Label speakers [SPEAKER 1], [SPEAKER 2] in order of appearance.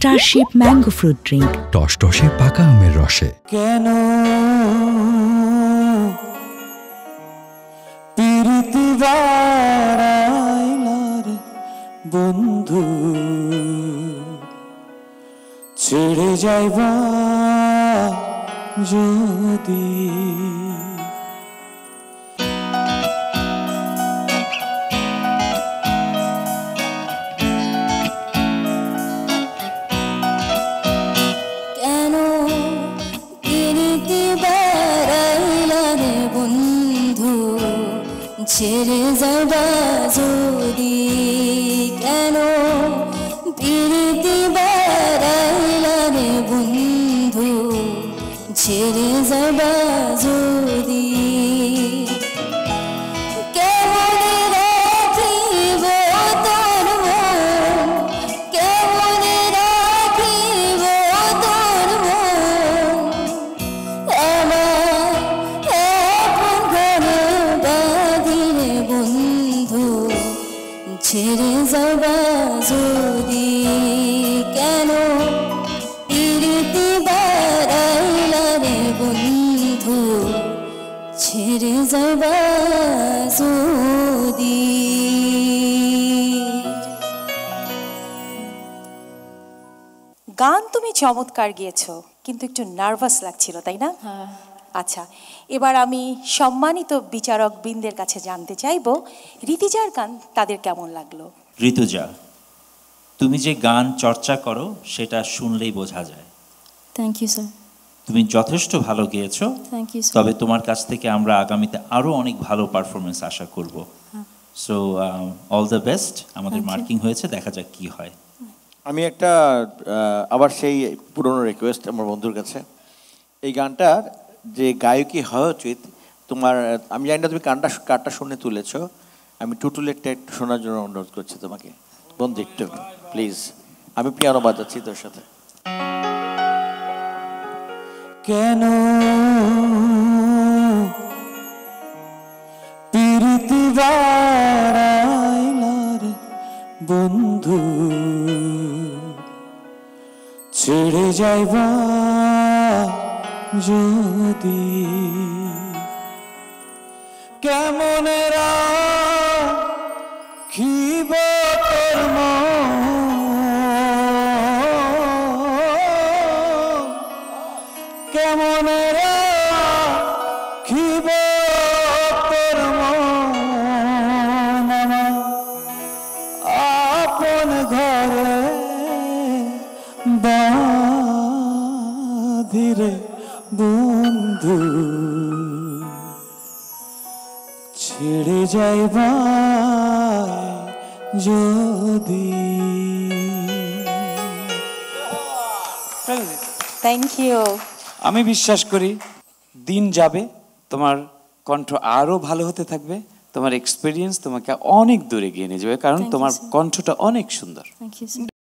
[SPEAKER 1] Starship mango fruit drink,
[SPEAKER 2] টসটসে পাকা আমের রসে।
[SPEAKER 3] কেন প্রীতি বাড়াইলার বন্ধু, ছেড়ে যাইবা যদি।
[SPEAKER 4] ছেড়ে যাবা যদি, কেন প্রীতি বাড়াইলা রে বন্ধু, ছেড়ে যাবা যদি। কেমনে রাখিব তোর মন, কেমনে রাখিব তোর মন, আমার আপন ঘরে বাঁধিলে বন্ধু, ছেড়ে যাবা যদি। কেন প্রীতি বাড়াইলা রে বন্ধু, ছেড়ে যাবা যদি।
[SPEAKER 5] গান তুমি চমৎকার গিয়েছো, কিন্তু একটু নার্ভাস লাগছিল, তাই না? আচ্ছা, এবার আমি সম্মানিত বিচারক বৃন্দের কাছে জানতে চাইবো ঋতিজার গান তাদের কেমন লাগলো।
[SPEAKER 6] ঋতুজা, তুমি যে গান চর্চা করো সেটা শুনলেই বোঝা যায়।
[SPEAKER 4] Thank you sir.
[SPEAKER 6] তুমি যথেষ্ট ভালো গেয়েছো,
[SPEAKER 4] থ্যাংক ইউ স্যার।
[SPEAKER 6] তবে তোমার কাছ থেকে আমরা আগামীতে আরো অনেক ভালো পারফরমেন্স আশা করব। So all the best. আমাদের মার্কিং হয়েছে, দেখা যাক কি হয়।
[SPEAKER 7] আমি একটা আবার সেই পুরনো রিকোয়েস্ট আমার বন্ধুর কাছে, এই গানটার যে গায়কী হওয়া উচিত তোমার, আমি জানি না তুমি কারটা শুনে তুলেছো, আমি টুটুলেরটা একটু শোনার জন্য অনুরোধ করছি তোমাকে বন্ধু, একটু প্লিজ। আমি পিয়ানো বাজাচ্ছি তোর সাথে।
[SPEAKER 3] কেন প্রীতি বাড়াইলার বন্ধু, ছেড়ে যাইবা যদি। কেমন রাখিব তোর মন, কেমন রাখিব তোর মন, আপন ঘরে বাঁধিরে বন্ধু, ছেড়ে যাইবা যদি।
[SPEAKER 5] Thank you.
[SPEAKER 8] আমি বিশ্বাস করি দিন যাবে, তোমার কণ্ঠ আরো ভালো হতে থাকবে, তোমার এক্সপিরিয়েন্স তোমাকে অনেক দূরে এগিয়ে নিয়ে যাবে, কারণ তোমার কণ্ঠটা অনেক সুন্দর।
[SPEAKER 4] Thank you sir.